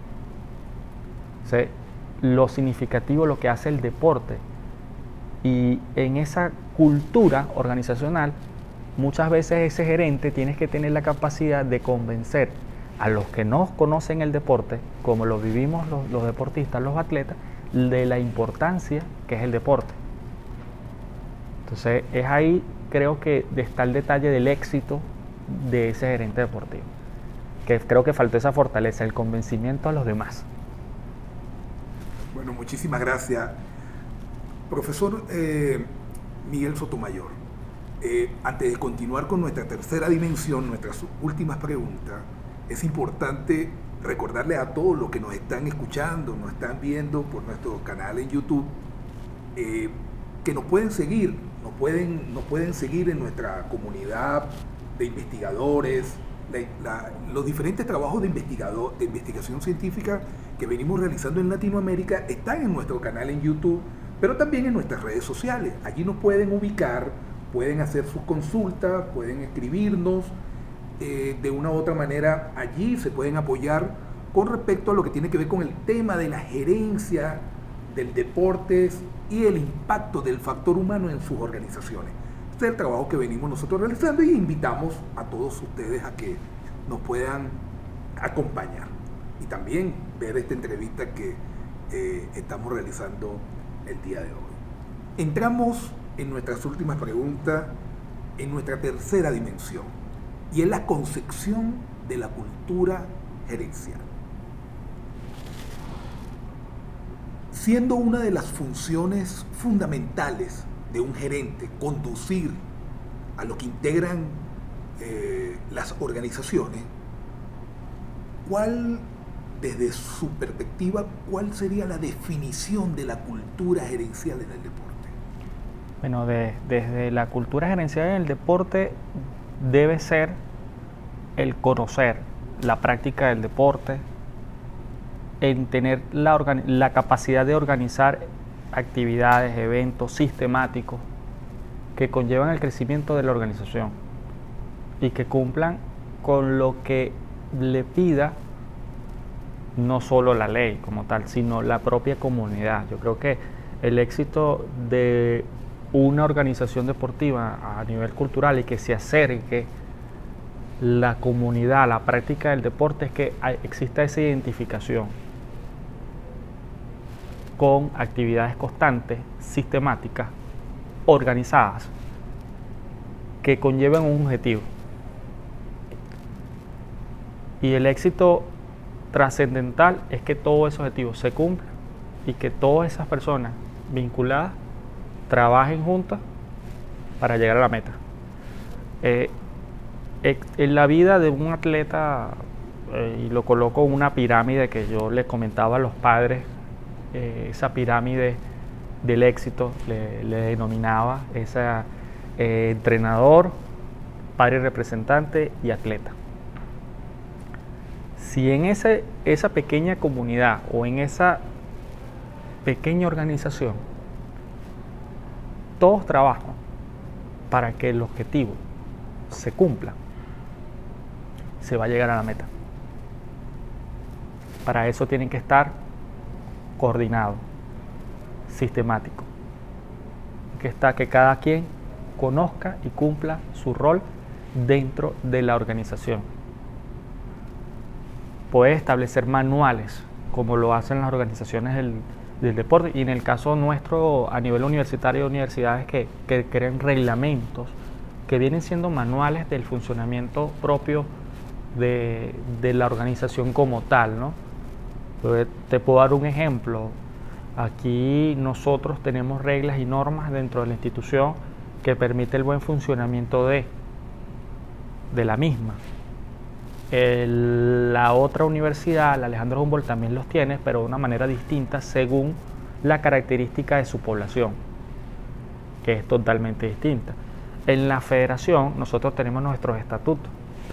O sea, lo significativo, lo que hace el deporte. Y en esa cultura organizacional, muchas veces ese gerente tiene que tener la capacidad de convencer a los que no conocen el deporte, como lo vivimos los, los deportistas, los atletas, de la importancia que es el deporte. Entonces es ahí, creo que está el detalle del éxito de ese gerente deportivo, que creo que faltó esa fortaleza, el convencimiento a los demás. Bueno, muchísimas gracias. Profesor eh, Miguel Sotomayor, eh, antes de continuar con nuestra tercera dimensión, nuestras últimas preguntas, es importante recordarle a todos los que nos están escuchando, nos están viendo por nuestro canal en YouTube, eh, que nos pueden seguir, nos pueden, nos pueden seguir en nuestra comunidad de investigadores, la, la, los diferentes trabajos de, investigador, de investigación científica que venimos realizando en Latinoamérica están en nuestro canal en YouTube, pero también en nuestras redes sociales. Allí nos pueden ubicar, pueden hacer sus consultas, pueden escribirnos. Eh, de una u otra manera allí se pueden apoyar con respecto a lo que tiene que ver con el tema de la gerencia del deporte y el impacto del factor humano en sus organizaciones. Este es el trabajo que venimos nosotros realizando y invitamos a todos ustedes a que nos puedan acompañar y también ver esta entrevista que eh, estamos realizando el día de hoy. Entramos en nuestras últimas preguntas, en nuestra tercera dimensión, y es la concepción de la cultura gerencial. Siendo una de las funciones fundamentales de un gerente conducir a lo que integran eh, las organizaciones, ¿cuál, desde su perspectiva, cuál sería la definición de la cultura gerencial en el deporte? Bueno, de, desde la cultura gerencial en el deporte debe ser el conocer la práctica del deporte, en tener la, la capacidad de organizar actividades, eventos sistemáticos que conllevan el crecimiento de la organización y que cumplan con lo que le pida no solo la ley como tal, sino la propia comunidad. Yo creo que el éxito de una organización deportiva a nivel cultural y que se acerque la comunidad a la práctica del deporte es que exista esa identificación con actividades constantes, sistemáticas, organizadas, que conlleven un objetivo. Y el éxito trascendental es que todos esos objetivos se cumplan y que todas esas personas vinculadas trabajen juntas para llegar a la meta. Eh, en la vida de un atleta, eh, y lo coloco en una pirámide que yo les comentaba a los padres, eh, esa pirámide del éxito le, le denominaba esa, eh, entrenador, padre representante y atleta. Si en ese, esa pequeña comunidad o en esa pequeña organización todos trabajan para que el objetivo se cumpla, se va a llegar a la meta. Para eso tienen que estar coordinados, sistemáticos, que, está, que cada quien conozca y cumpla su rol dentro de la organización. Puede establecer manuales, como lo hacen las organizaciones del, del deporte, y en el caso nuestro a nivel universitario, universidades que, que creen reglamentos que vienen siendo manuales del funcionamiento propio de, de la organización como tal, ¿no? Entonces, te puedo dar un ejemplo. Aquí nosotros tenemos reglas y normas dentro de la institución que permite el buen funcionamiento de, de la misma. El, la otra universidad, la Alejandro Humboldt, también los tiene, pero de una manera distinta según la característica de su población, que es totalmente distinta. En la federación nosotros tenemos nuestros estatutos,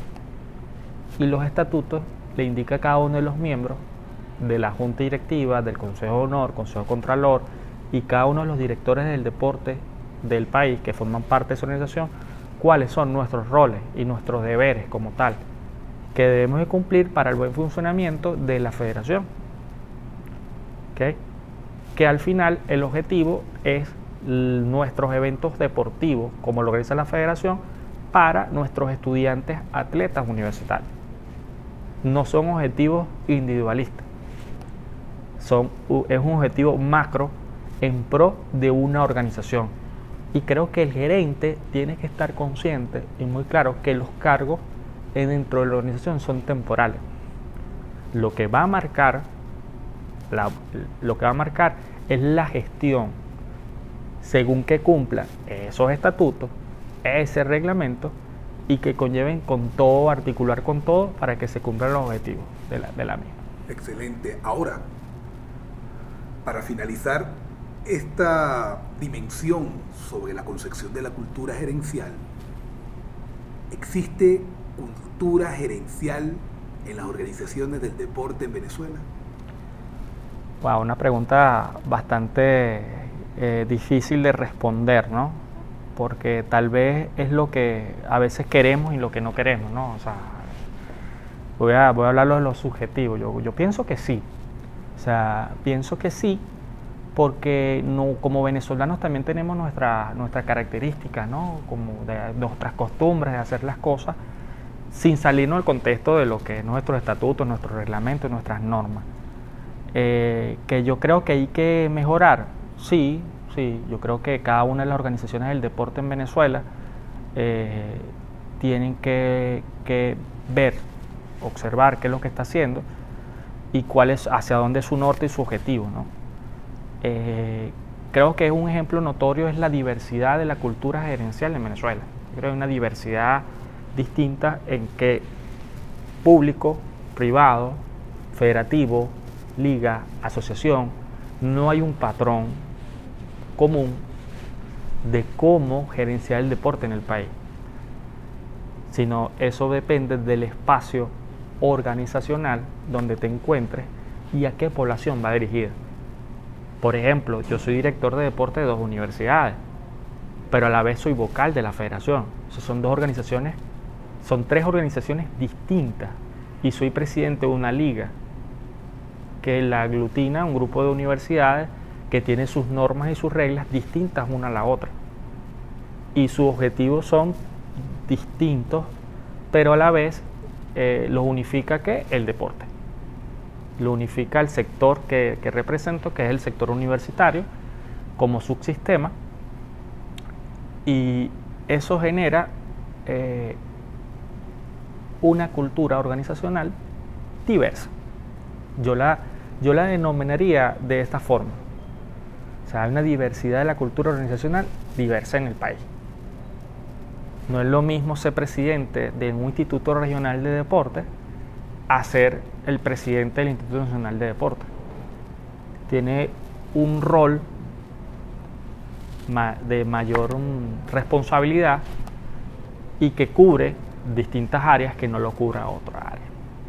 y los estatutos le indica a cada uno de los miembros de la junta directiva, del Consejo de Honor, Consejo Contralor, y cada uno de los directores del deporte del país que forman parte de esa organización, cuáles son nuestros roles y nuestros deberes como tal, que debemos de cumplir para el buen funcionamiento de la federación. ¿Okay? Que al final el objetivo es nuestros eventos deportivos, como lo organiza la federación, para nuestros estudiantes atletas universitarios. No son objetivos individualistas, son, es un objetivo macro en pro de una organización. Y creo que el gerente tiene que estar consciente y muy claro que los cargos dentro de la organización son temporales. Lo que va a marcar, la, lo que va a marcar es la gestión, según que cumplan esos estatutos, ese reglamento, y que conlleven con todo, articular con todo para que se cumplan los objetivos de la, de la misma. Excelente. Ahora, para finalizar esta dimensión sobre la concepción de la cultura gerencial, ¿existe cultura gerencial en las organizaciones del deporte en Venezuela? Wow, una pregunta bastante eh, difícil de responder, ¿no? Porque tal vez es lo que a veces queremos y lo que no queremos, ¿no? O sea, voy a, voy a hablar de lo subjetivo. Yo, yo pienso que sí. O sea, pienso que sí, porque no, como venezolanos también tenemos nuestras nuestras características, ¿no? Como de nuestras costumbres de hacer las cosas sin salirnos del contexto de lo que es nuestros estatutos, nuestros reglamentos, nuestras normas. Eh, que yo creo que hay que mejorar, sí, sí, yo creo que cada una de las organizaciones del deporte en Venezuela eh, tienen que, que ver, observar qué es lo que está haciendo y cuál es, hacia dónde es su norte y su objetivo, ¿no? Eh, creo que un ejemplo notorio es la diversidad de la cultura gerencial en Venezuela. Yo creo que hay una diversidad distinta en que público, privado, federativo, liga, asociación, no hay un patrón común de cómo gerenciar el deporte en el país, sino eso depende del espacio organizacional donde te encuentres y a qué población va dirigida. Por ejemplo, yo soy director de deporte de dos universidades, pero a la vez soy vocal de la federación. O sea, son dos organizaciones, son tres organizaciones distintas, y soy presidente de una liga que la aglutina un grupo de universidades que tiene sus normas y sus reglas distintas una a la otra. Y sus objetivos son distintos, pero a la vez eh, los unifica ¿qué? El deporte. Lo unifica el sector que, que represento, que es el sector universitario, como subsistema, y eso genera eh, una cultura organizacional diversa. Yo la, yo la denominaría de esta forma. O sea, hay una diversidad de la cultura organizacional diversa en el país. No es lo mismo ser presidente de un instituto regional de deporte a ser el presidente del Instituto Nacional de Deporte. Tiene un rol ma de mayor um, responsabilidad y que cubre distintas áreas que no lo cubra otra área.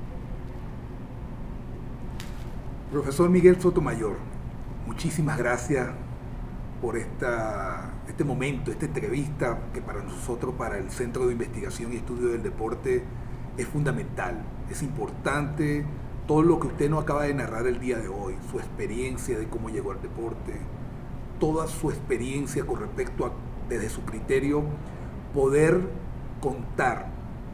Profesor Miguel Sotomayor, muchísimas gracias por esta, este momento, esta entrevista que para nosotros, para el Centro de Investigación y Estudio del Deporte, es fundamental, es importante todo lo que usted nos acaba de narrar el día de hoy, su experiencia de cómo llegó al deporte, toda su experiencia con respecto a, desde su criterio, poder contar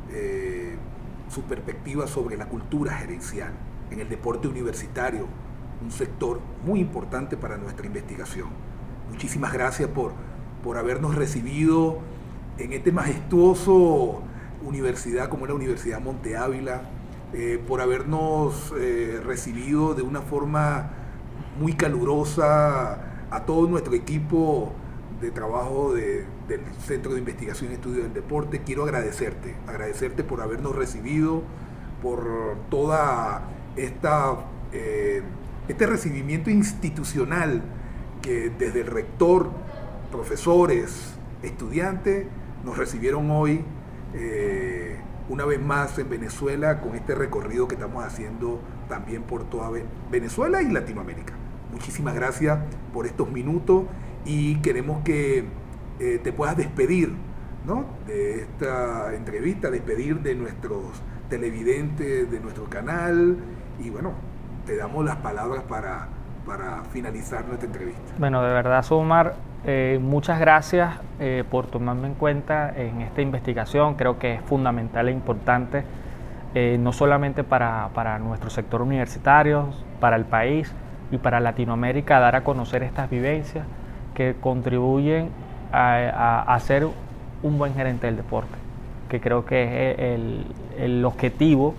eh, su perspectiva sobre la cultura gerencial en el deporte universitario un sector muy importante para nuestra investigación. Muchísimas gracias por, por habernos recibido en este majestuoso universidad como es la Universidad Monte Ávila, eh, por habernos eh, recibido de una forma muy calurosa a todo nuestro equipo de trabajo de, del Centro de Investigación y Estudio del Deporte. Quiero agradecerte, agradecerte por habernos recibido, por toda esta eh, este recibimiento institucional que desde el rector, profesores, estudiantes nos recibieron hoy eh, una vez más en Venezuela con este recorrido que estamos haciendo también por toda Venezuela y Latinoamérica. Muchísimas gracias por estos minutos y queremos que eh, te puedas despedir, ¿no?, de esta entrevista, despedir de nuestros televidentes, de nuestro canal y bueno, te damos las palabras para, para finalizar nuestra entrevista. Bueno, de verdad, Sumar, eh, muchas gracias eh, por tomarme en cuenta en esta investigación. Creo que es fundamental e importante, eh, no solamente para, para nuestro sector universitario, para el país y para Latinoamérica, dar a conocer estas vivencias que contribuyen a, a, a ser un buen gerente del deporte, que creo que es el, el objetivo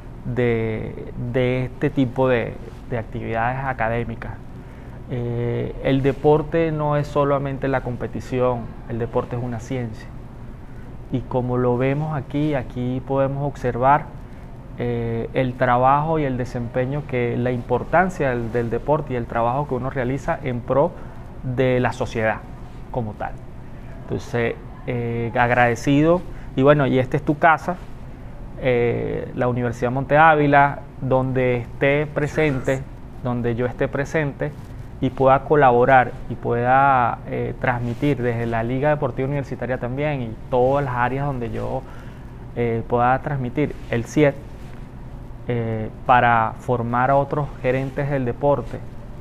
de, de este tipo de, de actividades académicas. Eh, el deporte no es solamente la competición, el deporte es una ciencia. Y como lo vemos aquí, aquí podemos observar eh, el trabajo y el desempeño, que la importancia del, del deporte y el trabajo que uno realiza en pro de la sociedad como tal. Entonces, eh, agradecido. Y bueno, y esta es tu casa, eh, la Universidad Monte Ávila, donde esté presente, donde yo esté presente y pueda colaborar y pueda eh, transmitir desde la Liga Deportiva Universitaria también y todas las áreas donde yo eh, pueda transmitir el C I E D eh, para formar a otros gerentes del deporte.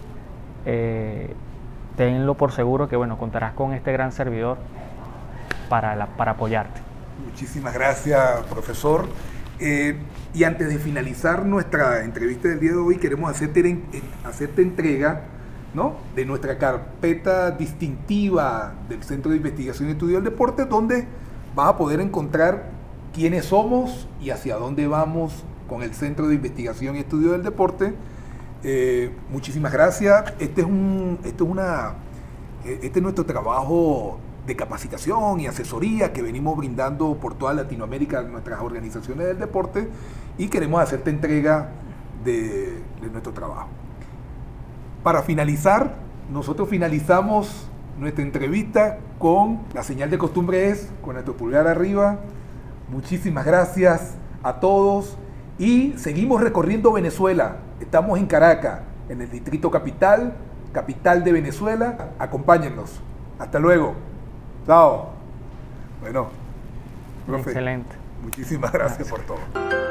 Eh, tenlo por seguro que bueno, contarás con este gran servidor para, la, para apoyarte. Muchísimas gracias, profesor. Eh, y antes de finalizar nuestra entrevista del día de hoy, queremos hacerte, hacerte entrega, ¿no?, de nuestra carpeta distintiva del Centro de Investigación y Estudio del Deporte, donde vas a poder encontrar quiénes somos y hacia dónde vamos con el Centro de Investigación y Estudio del Deporte. Eh, muchísimas gracias. Este es, un, este, es una, este es nuestro trabajo de capacitación y asesoría que venimos brindando por toda Latinoamérica, nuestras organizaciones del deporte, y queremos hacerte entrega de, de nuestro trabajo. Para finalizar, nosotros finalizamos nuestra entrevista con la señal de costumbre, es con nuestro pulgar arriba. Muchísimas gracias a todos y seguimos recorriendo Venezuela. Estamos en Caracas, en el Distrito Capital, capital de Venezuela. Acompáñennos. Hasta luego. Chao. Bueno, profe, excelente. Muchísimas gracias, gracias por todo.